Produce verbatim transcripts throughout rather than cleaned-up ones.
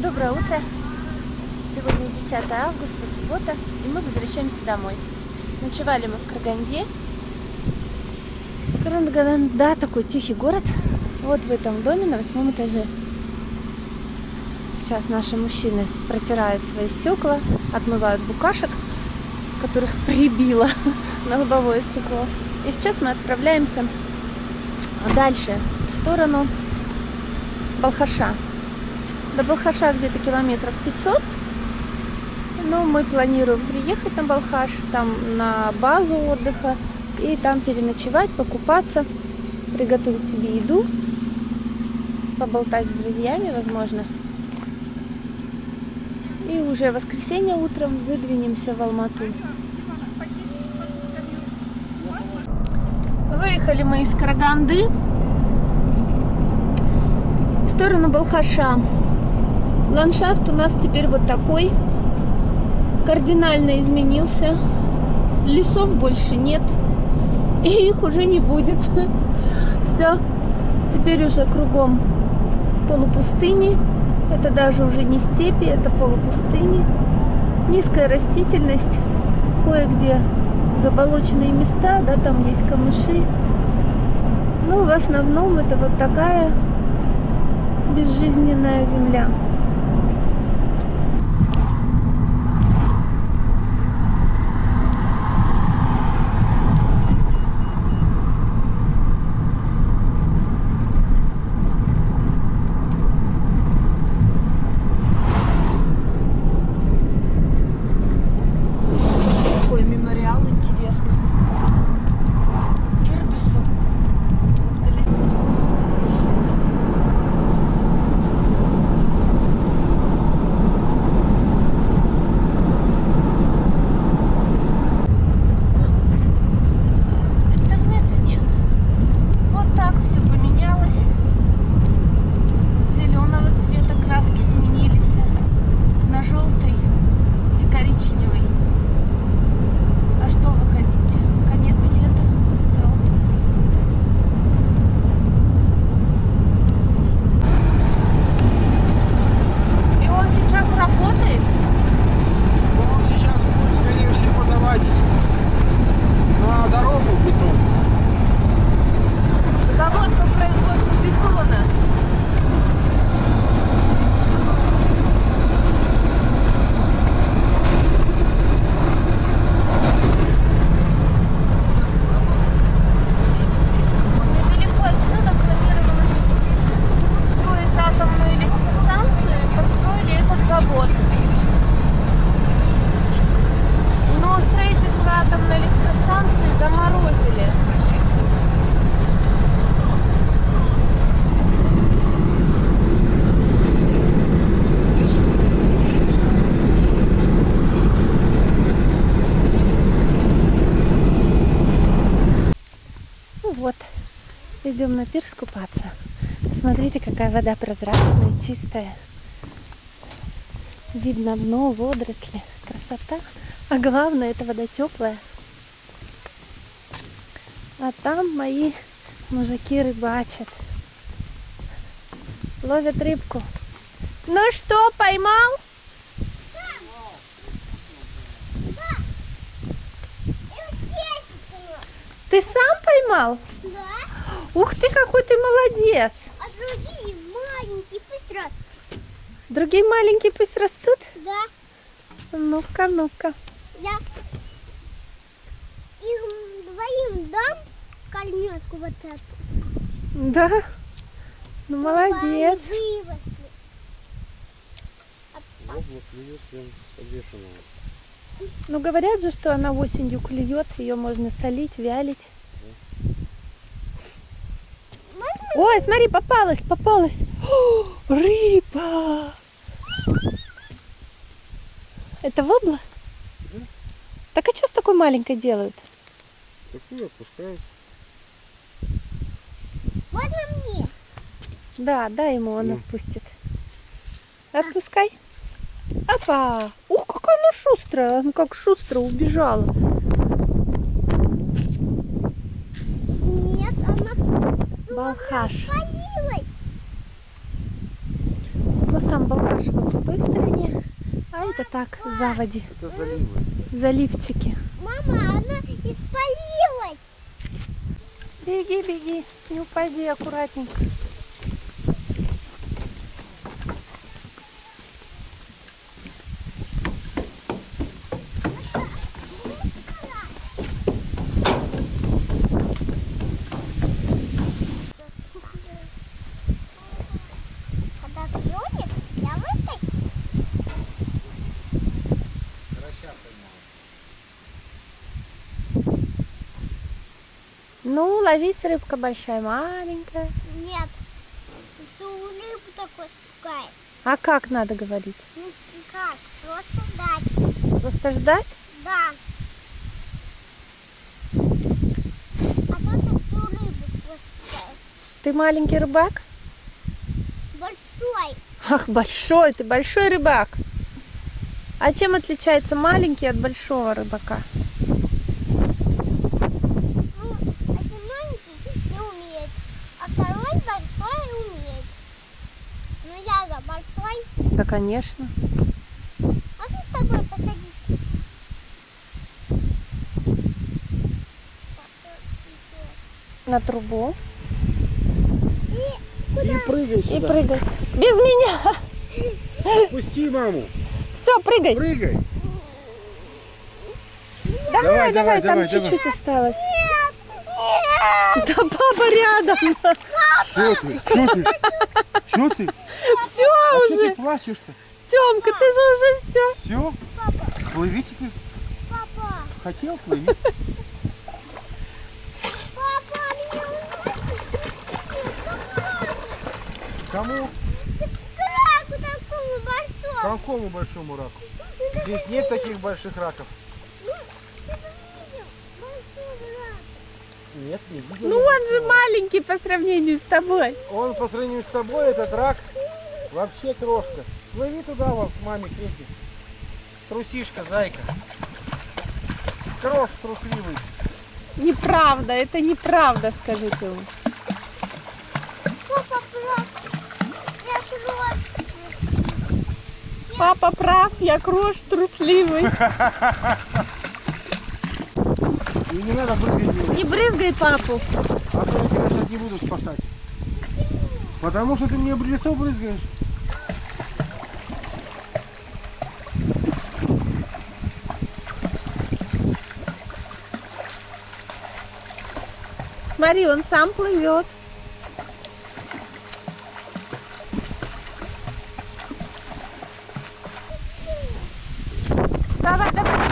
Доброе утро! Сегодня десятое августа, суббота, и мы возвращаемся домой. Ночевали мы в Караганде. Караганда, такой тихий город. Вот в этом доме на восьмом этаже. Сейчас наши мужчины протирают свои стекла, отмывают букашек, которых прибило на лобовое стекло. И сейчас мы отправляемся дальше, в сторону Балхаша. До Балхаша где-то километров пятьсот. Но мы планируем приехать на Балхаш, там на базу отдыха, и там переночевать, покупаться, приготовить себе еду, поболтать с друзьями, возможно. И уже в воскресенье утром выдвинемся в Алмату. Выехали мы из Караганды в сторону Балхаша. Ландшафт у нас теперь вот такой, кардинально изменился. Лесов больше нет, и их уже не будет. Все, теперь уже кругом полупустыни. Это даже уже не степи, это полупустыни. Низкая растительность, кое-где заболоченные места, да, там есть камыши. Но в основном это вот такая безжизненная земля. Вот, идем на пирс купаться. Посмотрите, какая вода прозрачная, чистая. Видно дно, водоросли, красота. А главное, эта вода теплая. А там мои мужики рыбачат. Ловят рыбку. Ну что, поймал? Ты сам поймал? Да. Ух ты, какой ты молодец! А другие маленькие пусть растут. Другие маленькие пусть растут? Да. Ну-ка, ну-ка. Я их двоим дам кальмеску вот эту. Да? Ну, молодец. Выросли. Ну, говорят же, что она осенью клюет, ее можно солить, вялить. Ой, смотри, попалась, попалась. О, рыба! Это вобла? Да. Так а что с такой маленькой делают? Такую отпускают. Можно мне? Да, дай ему, он Ну. отпустит. Отпускай. Опа! Ух, какая она шустрая! Она как шустро убежала. Нет, она Балхаш. свалилась. Ну, сам Балкаш вот в той стороне, а это так, заводи, Это заливы. заливчики. Мама, она испарилась. Беги, беги, не упади, аккуратненько. Когда клюнет, я вытащу. Ну, ловись, рыбка большая, маленькая. Нет, ты всю рыбу такой спускаешь. А как надо говорить? Ну как, просто дать. Просто ждать? Да. А то ты всю рыбу спускаешь. Ты маленький рыбак? Большой. Ах, большой, ты большой рыбак. А чем отличается маленький от большого рыбака? Ну, один маленький не умеет, а второй большой умеет. Ну я за большой. Да, конечно. Можно с тобой посадись? На трубу. И прыгай И сюда. прыгай. Без меня. Пусти маму. Все, прыгай. Прыгай. Давай, давай, Давай, давай, там давай, чуть-чуть осталось. Нет, Да папа рядом. Что ты? Что ты? Что ты? Все А что ты уже. плачешь-то? Тёмка, ты же уже все. Все? Плыви теперь. папа, Хотел плыви? папа, меня уносит. Кому? Краку такому большому. Какому большому раку? Здесь нет таких больших раков. Ну, ты видел большого рака? Нет, не видел. Ну он же маленький по сравнению с тобой. Он по сравнению с тобой, этот рак, вообще крошка. Плыви туда, вот маме крестик. Трусишка, зайка. Крош трусливый. Неправда, это неправда, скажи ты ему. Папа прав. Я просто. Папа прав, я крош трусливый. И не надо прыгать. Не брызгай папу. А то я тебя сейчас не буду спасать. Потому что ты мне в лицо брызгаешь. Смотри, он сам плывет. Давай, давай.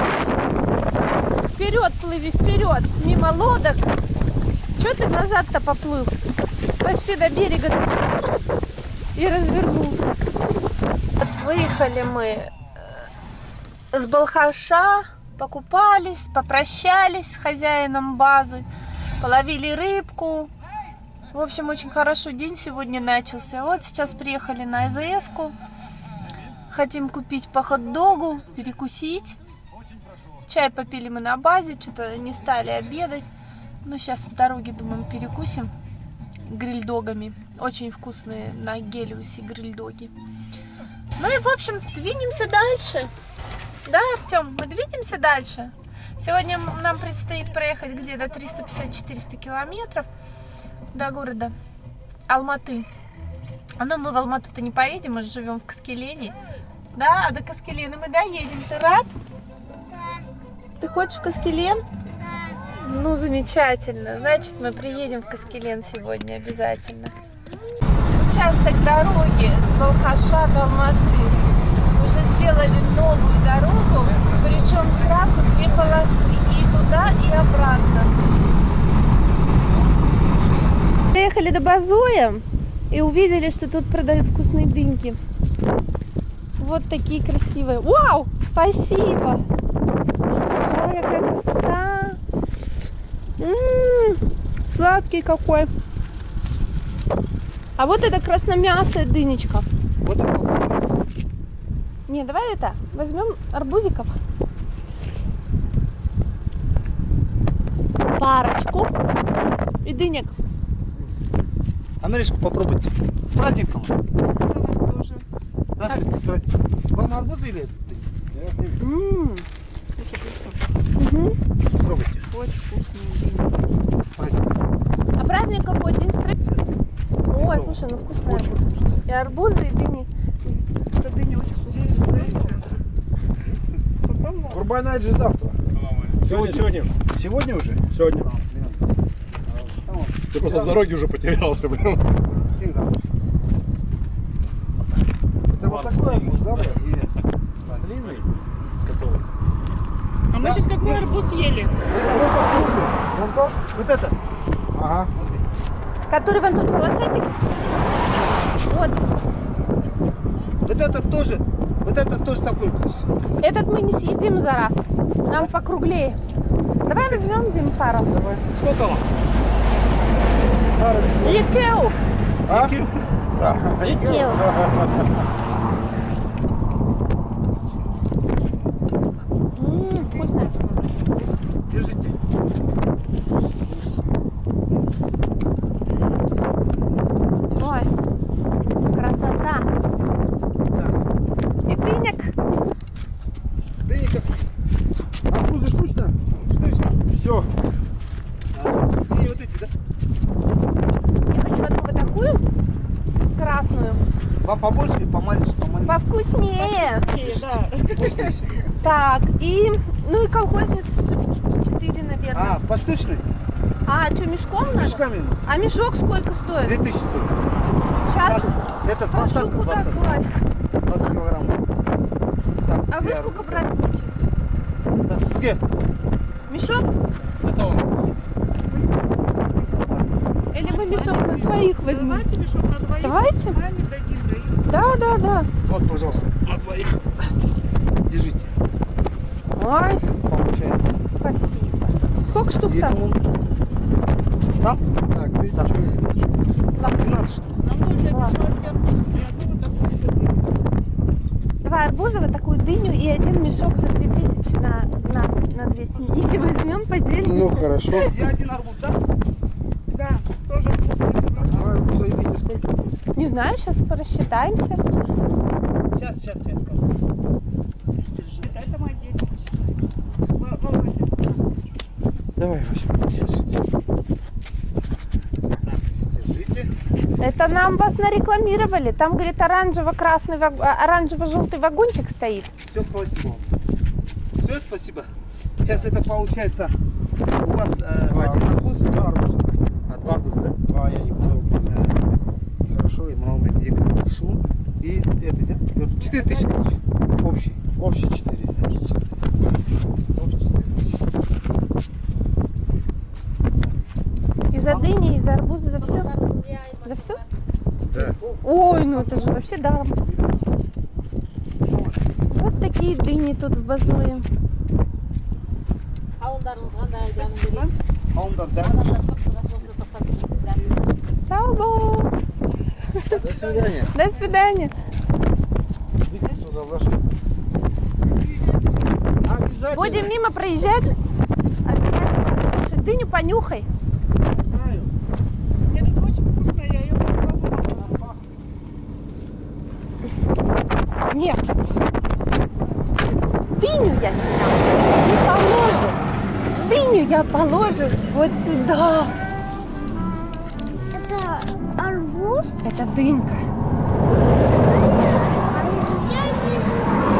Вперед плыви, вперед. Мимо лодок. Че ты назад-то поплыл? Почти до берега и развернулся. Выехали мы с Балхаша, покупались, попрощались с хозяином базы, половили рыбку. В общем, очень хорошо день сегодня начался. Вот сейчас приехали на АЗС-ку. Хотим купить по хот-догу, перекусить. Чай попили мы на базе, что-то не стали обедать. Ну, сейчас в дороге, думаем, перекусим гриль-догами. Очень вкусные на Гелиусе гриль-доги. Ну и, в общем, двинемся дальше. Да, Артем, мы двинемся дальше. Сегодня нам предстоит проехать где-то триста пятьдесят — четыреста километров до города Алматы. А ну мы в Алмату-то не поедем, мы же живем в Каскелене. Да, а до Каскелена мы доедем. Ты рад? Да, Ты хочешь в Каскелен? да. Ну, замечательно. Значит, мы приедем в Каскелен сегодня обязательно. Участок дороги с Балхаша до Алматы. Уже сделали новую дорогу, причем сразу две полосы. И туда, и обратно. Доехали до Базоя и увидели, что тут продают вкусные дыньки. Вот такие красивые. Вау! Спасибо! Ой, какая красота! М-м-м, сладкий какой! А вот это красномясая дынечка. Вот такой. Не, давай это, возьмем арбузиков. Парочку. И дынек. А нарежку попробуйте. С праздником. Спасибо, вас тоже. Здравствуйте, здравствуйте. Вам арбузы или? Я с ними. М. Мгм. Пробуйте. Очень вкусные. Праздник. А праздник какой? День строителя? Сейчас. Ой, слушай, ну вкусные Очень арбузы. вкусно. И арбузы, и дыни. Это дыня очень вкусная. Попробовала? Курбан-айт же завтра. Сегодня, сегодня. Сегодня уже? Сегодня. А, блин. А, там вот. Ты просто в дороге уже потерялся, блин. День завтра. Это вот такой арбуз, да? Или длинный, который. А мы сейчас какой арбуз ели? Мы собой попробуем. Вон тот? Вот это? Ага. Который вон тут полосатик? Вот. Вот это тоже, вот это тоже такой вкус. Этот мы не съедим за раз. Нам покруглее. Давай возьмем, Дим, пару. Давай. Сколько вам? Парочку. Ликеу. А? Ликеу. М, вкусно. Держите. Ой, красота. Так. И дыняк. Дыников. Арбузы штучно? Штучно. Все. И вот эти, да? Я хочу одну вот такую красную. Вам побольше или помаленьше? Помаленьше. Повкуснее. Э, да. Вкусные. Так, и, ну и колхозницы штучки четыре, наверное. А, поштучный? А, что, мешком С надо? мешками. А мешок сколько стоит? Две тысячи стоит. Сейчас Это прошу двадцать, куда двадцать, класть. двадцать килограмм. Так, А вы три сколько арбуза. брать будете? Да, сге. Мешок? Или мы мешок на двоих возьмем? Давайте мешок на двоих. Давайте. Маме дадим, дадим. Да, да, да. Вот, пожалуйста. На двоих. Держите. Ой, Получается. спасибо. Сколько штук И, там? по-моему, Там? Так, так, двенадцать штук. Нам тоже Ладно. мешочки арбуз и одну вот такую еще дыню. Два арбуза, вот такую дыню и один мешок за две тысячи на нас, на две семьи. Возьмем, поделимся. Ну, хорошо. Я один арбуз, да? Да, тоже вкусный. Два арбуза и дыни сколько будет? Не знаю, сейчас порасчитаемся. Сейчас, сейчас, я скажу. Это, это мои дети. Во- Володя. Давай, возьмем. Держите. Так, держите. Это нам вас нарекламировали. Там, говорит, оранжево-красный, ваг- а, оранжево-желтый вагончик стоит. Все, спасибо. Все, спасибо. Сейчас это получается у вас э, один арбуз. Два арбуза. А, два арбуза, да? Два, я не буду. Хорошо, и много не прошу. И это, да? Четыре тысячи, короче. Общий. Общий четыре. Общий четыре тысячи. И за дыни, и за арбузы, за все. За все? Да. Ой, ну это же вообще даром. Вот такие дыни тут в Базое. Спасибо. А он да, да. Салбо! До свидания. До свидания. Сюда вложи. Обязательно. Будем мимо проезжать. Обязательно. Слушай, дыню понюхай. Знаю. Это очень вкусная, я ее попробовала. Нет. Дыню я сюда не положу. Дыню я положу вот сюда. Это арбуз? Это дынька. Я вижу.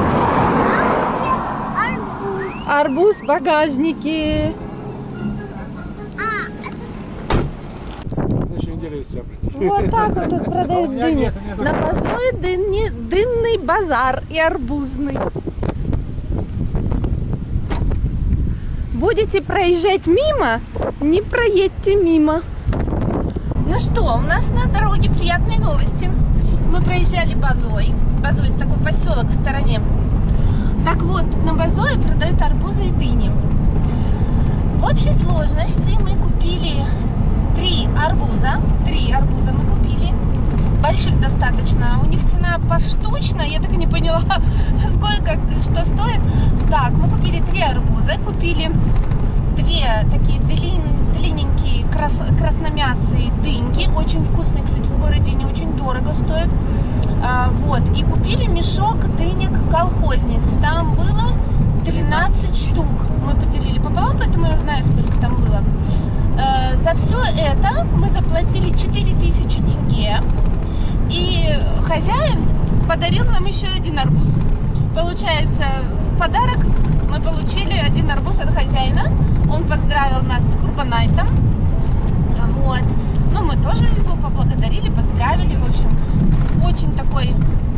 Арбуз. Арбуз в багажнике. А, это На следующей неделе из себя прийти. Вот так вот тут продают А у меня дыни. нет, у меня На Базое дыни, дынный базар и арбузный. Будете проезжать мимо, не проедьте мимо. Ну что, у нас на дороге приятные новости. Мы проезжали Базой. Базой — это такой поселок в стороне. Так вот, на Базое продают арбузы и дыни. В общей сложности мы купили три арбуза. Три арбуза мы купили. Больших достаточно. У них цена поштучно. Я так и не поняла, сколько, что стоит. Так, мы купили три арбуза. Купили две такие длин, длинненькие крас, красномясые дыньки. Очень вкусные, кстати, в городе они очень дорого стоят. А, вот. И купили мешок дынек колхозниц. Там было тринадцать штук. Мы поделили пополам, поэтому я знаю, сколько там было. А, за все это мы заплатили четыре тысячи тенге. И хозяин подарил нам еще один арбуз. Получается, в подарок мы получили один арбуз от хозяина. Он поздравил нас с Курбанайтом. Вот. Ну, мы тоже его поблагодарили, поздравили. В общем, очень такой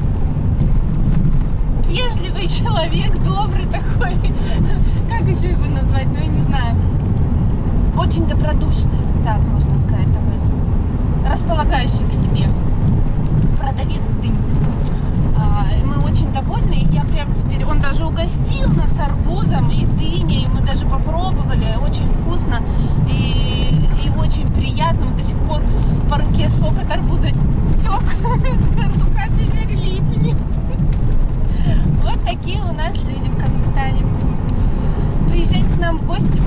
вежливый человек, добрый такой. Как еще его назвать? Ну, я не знаю. Очень добродушный, так можно сказать, такой. Располагающий к себе. Продавец дынь. Мы очень довольны, и я прям теперь, он даже угостил нас арбузом и дыней, мы даже попробовали, очень вкусно и, и очень приятно, вот до сих пор по руке сок от арбуза тек, рука теперь липнет. Вот такие у нас люди в Казахстане. Приезжайте к нам в гости.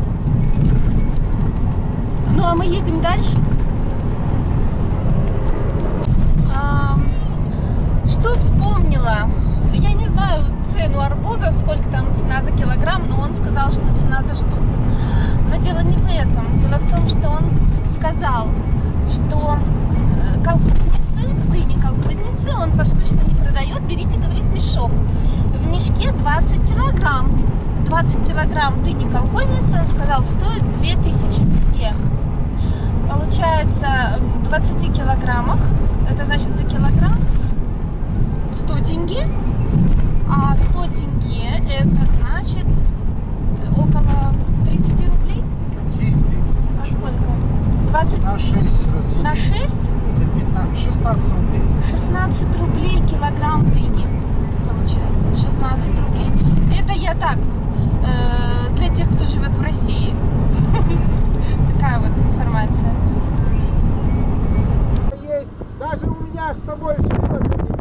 Ну а мы едем дальше. Что вспомнила? Я не знаю цену арбузов, сколько там цена за килограмм, но он сказал, что цена за штуку. Но дело не в этом. Дело в том, что он сказал, что колхозницы, дыни колхозницы, он поштучно не продает, берите, говорит, мешок. В мешке двадцать килограмм. двадцать килограмм дыни колхозницы, он сказал, стоит две тысячи тенге. Получается, в двадцати килограммах, это значит за килограмм сто тенге, а сто тенге это значит около тридцати рублей. А сколько? двадцать На шесть разделить. На шесть? Это пятнадцать, шестнадцать рублей. шестнадцать рублей килограмм дыни. Получается. шестнадцать рублей. Это я так, э, для тех, кто живет в России. Такая вот информация. Есть. Даже у меня с собой шило за тебя.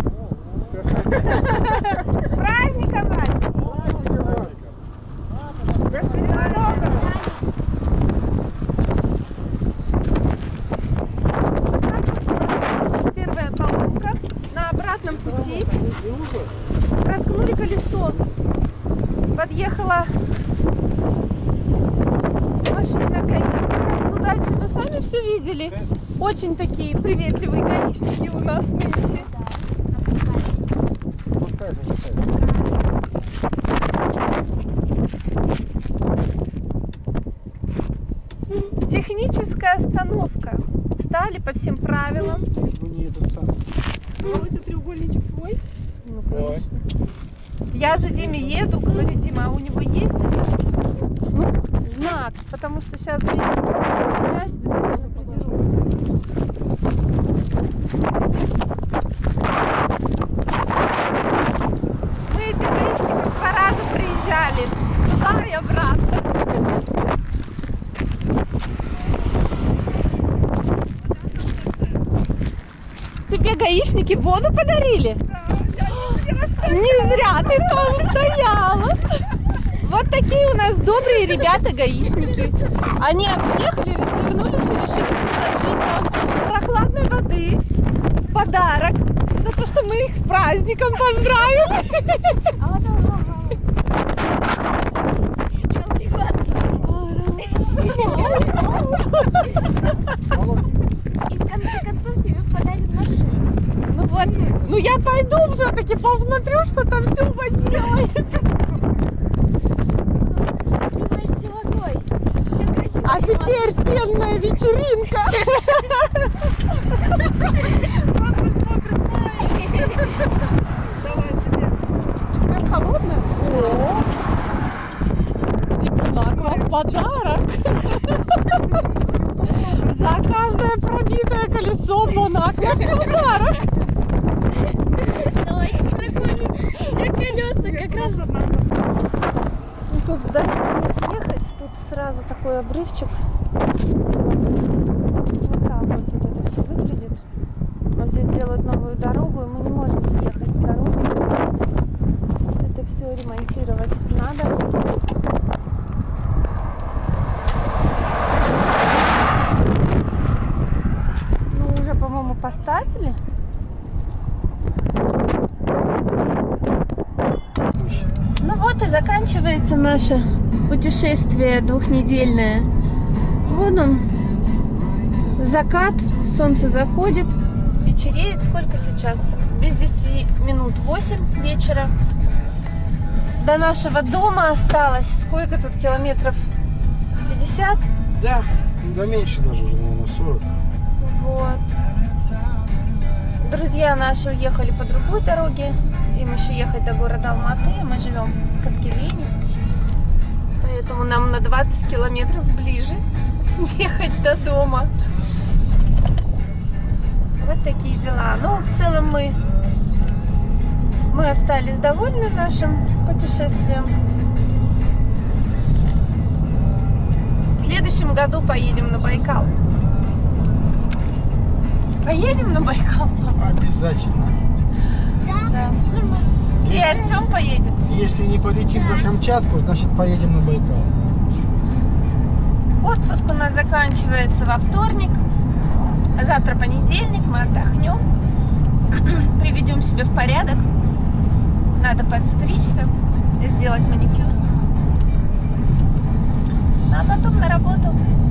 С праздником, Вася! Первая поломка на обратном пути. Проткнули колесо. Подъехала машина гаишника. Ну дальше вы сами все видели. Очень такие приветливые гаишники у нас нынче. Техническая остановка. Встали по всем правилам. Давайте треугольничек твой. Ну, конечно. Я же Диме еду, говорю, Дима, а у него есть ну, знак, потому что сейчас приезжать, обязательно придерусь. Мы этих гаишников два раза приезжали, туда и обратно. Тебе гаишники воду подарили? Не зря ты там стояла. Вот такие у нас добрые ребята-гаишники. Они объехали, развернулись и решили предложить нам прохладной воды в подарок за то, что мы их с праздником поздравили. А вот он, я убиваться. И в конце концов тебе подарят машину. Ну вот, ну я пойду все-таки посмотрю, что там Тюба делает. Убиваешься водой. Все красиво. А теперь пенная вечеринка. Памперс мокрый. Давай тебе. Прям холодно? О! Ребенок, вам подарок. За каждое пробитое колесо Монако подарок. Давайте проходим все колеса как раз. Ну, тут с дороги не съехать, тут сразу такой обрывчик. Вот так вот, вот это все выглядит. Но здесь делают новую дорогу, и мы не можем съехать с дороги. Это все ремонтировать надо. заканчивается наше путешествие двухнедельное. Вон он, закат, солнце заходит, вечереет. Сколько сейчас? Без десяти минут восемь вечера. До нашего дома осталось сколько тут километров? пятьдесят? Да, да меньше даже уже, наверное, сорок. Вот. Друзья наши уехали по другой дороге. Им еще ехать до города Алматы. Мы живем в Каскелине. Поэтому нам на двадцать километров ближе ехать до дома. Вот такие дела. Ну, в целом мы, мы остались довольны нашим путешествием. В следующем году поедем на Байкал. Поедем на Байкал? Обязательно. Да. И Артем поедет. Если не полетим на Камчатку, значит поедем на Байкал. Отпуск у нас заканчивается во вторник. А завтра понедельник, мы отдохнем. Приведем себя в порядок. Надо подстричься, сделать маникюр. Ну, а потом на работу.